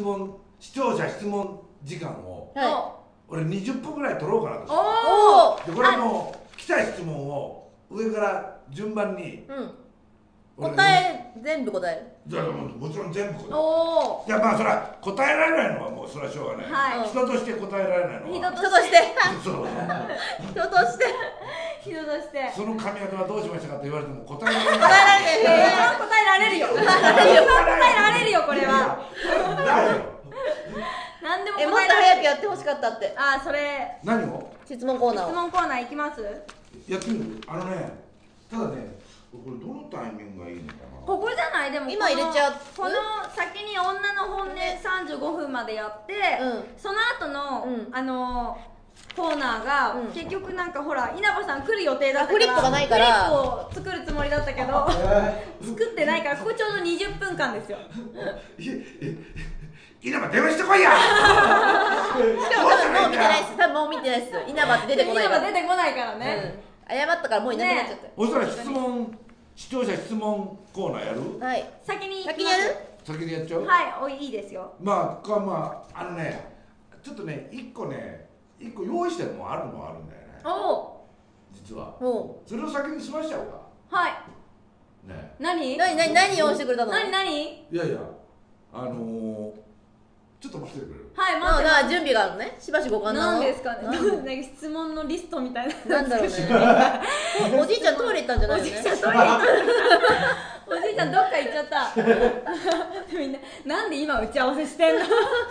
視聴者質問時間を、俺20分ぐらい取ろうかなと。でこれもう来た質問を上から順番に全部答える。 じゃあもちろん全部答える。いやまあそれは答えられないのはもうそれはしょうがない。人として答えられないのは人としてその髪型はどうしましたかって言われても答えられない。 答えられるよ。答えられるよこれは。何でも答えられる。 もっと早くやってほしかったって。 あ、それ。 何を？ 質問コーナー。 質問コーナー行きます？ やってみる？ただね、これどのタイミングがいいのかな。 ここじゃない？でも今入れちゃう。 この先に女の本音35分までやって、その後のコーナーが結局なんかほら稲葉さん来る予定だったから、 フリップがないからフリップを作るつもりだったけど作ってないから、ここちょうど20分間ですよ。 稲葉電話してこいや。 しかも多分もう見てないです。多分もう見てないです。稲葉って出てこないから。 稲葉出てこないからね。謝ったからもういなくなっちゃった。 おそらく視聴者質問コーナーやる？ はい。 先にやる？ 先にやっちゃう？ はい、いいですよ。 まあちょっとね一個用意してるもんあるんだよね。実は。それを先に済ましちゃおうか。 はい。 ね。 何用意してくれたの？ 何？ いやいやちょっと待ってくれる？ はい、待って。 準備があるのね。しばしご勘なの。 何ですかね。なんか質問のリストみたいな。 なんだろうね。おじいちゃんトイレ行ったんじゃないのね。 おじいちゃんトイレ行った。おじいちゃんどっか行っちゃった。みんななんで今打ち合わせしてんの？突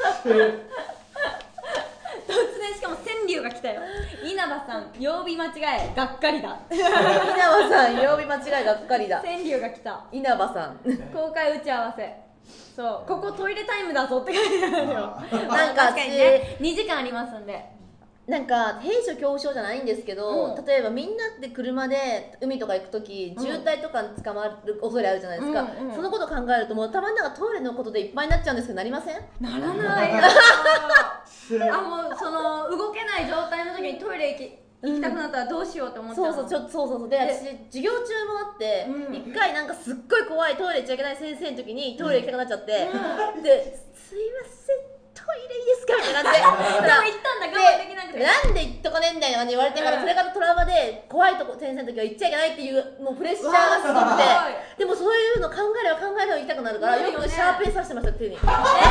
然しかも川柳が来たよ。稲葉さん曜日間違えがっかりだ。 稲葉さん曜日間違えがっかりだ。 川柳が来た。 稲葉さん公開打ち合わせ。そう、ここトイレタイムだぞって書いてあるよ。 なんか確かにね、2時間ありますんで。 なんか閉所恐怖症じゃないんですけど、例えばみんなで車で海とか行くとき渋滞とかに捕まる恐れあるじゃないですか。そのこと考えるともう頭の中トイレのことでいっぱいになっちゃうんですけど、なりません？ ならないよ。もうその動けない状態の時にトイレ行きたくなったらどうしようって思っちゃう。 そうで、私授業中もあって一回なんかすっごい怖いトイレ行っちゃいけない先生の時にトイレ行きたくなっちゃって、ですいませんトイレいいですかみたいな感じででも行ったんだ、我慢できなくて、 なんで行っとかねえんだよって言われてから、それからトラウマで怖いとこ先生の時は行っちゃいけないっていうもうプレッシャーがすごくて、でもそういうの考えれば考えれば行きたくなるから、よくシャーペンさしてました手に。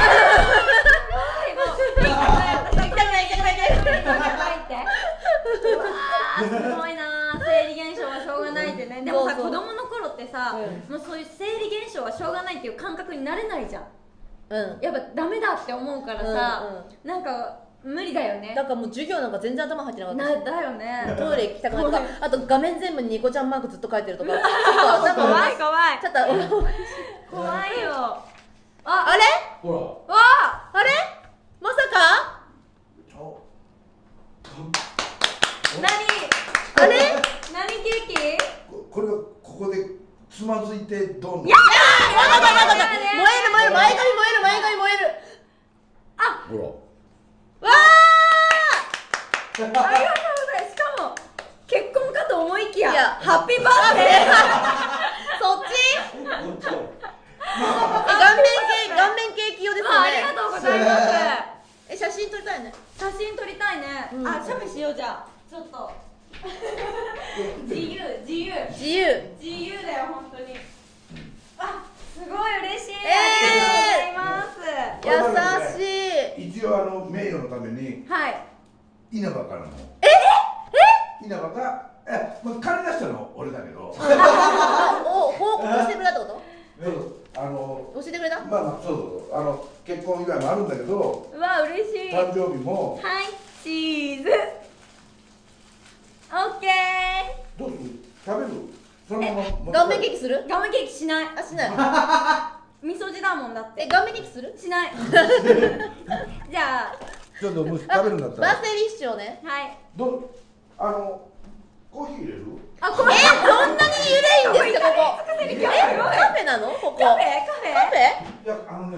すごいな、生理現象はしょうがないってね。でもさ、子供の頃ってさ、もうそういう生理現象はしょうがないっていう感覚になれないじゃん。やっぱダメだって思うからさ、なんか無理だよね。 だからもう授業なんか全然頭入ってなかった。 だよね。 トイレ行きたくないとか、あと画面全部にニコちゃんマークずっと書いてるとか。 怖い怖い。 ちょっと怖いよ。 あれ？ ほら。あれ？まさか？ 何？ あれ？ 何ケーキ？ これがここでつまずいてどんどん。 燃える前髪燃える。 あ、ほら。 わありがとうございます。しかも結婚かと思いきやハッピーバースデー。 そっち？顔面ケーキ用ですよね。 ありがとうございます。 写真撮りたいね。 写真撮りたいね。写メしようじゃあ。ちょっと自由だよ本当に。すごい嬉しい。ありがとうございます。 優しい。一応名誉のために稲葉からの稲葉が金出したの俺だけど報告してくれたってこと？教えてくれた？ そう結婚祝いもあるんだけど、 うわ嬉しい。 誕生日も。 はい、チーズ。オッケー。 どうする？食べる？そのまま顔面ケーキする？ 顔面ケーキしない。 しない。 味噌汁だもんだって。 顔面ケーキする？ しない。じゃあちょっと食べるんだったらバースデーリッシュをね。 はい。 コーヒー入れる？ そんなにゆるいんですかここ？カフェなのここ？カフェ？ いや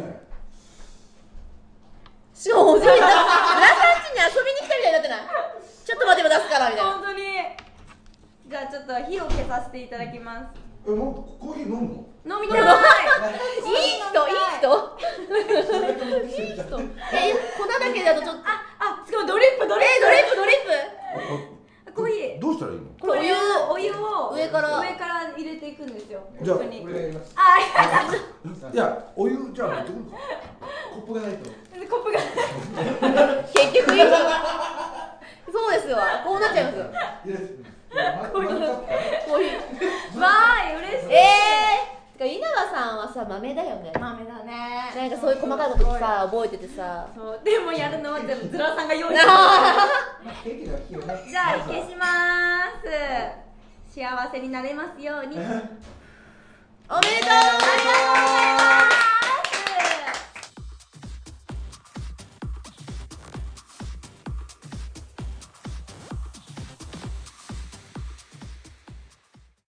しかもおじいちゃん、村さん家に遊びに来たみたいになってない？ちょっと待てば出すからみたいな。 本当に。じゃあちょっと火を消させていただきます。 もうコーヒー飲むの？ 飲みたい。 いい人粉だけだとちょっとしかもドリップドリップコーヒーどうしたらいいの？ これお湯を上から入れていくんですよ。 じゃあいやお湯じゃあ持ってくるか。コップがないと。 コップが結局いい人そうですよ、こうなっちゃいますよ。 コーヒーわーい、嬉しい。 稲葉さんはさ、豆だよね。 豆だね。 なんかそういう細かいことさ、覚えててさ。 そう、でもやるのは全部ズラさんが用意してる。じゃあ消しまーす。幸せになれますように。おめでとう。ありがとうございます。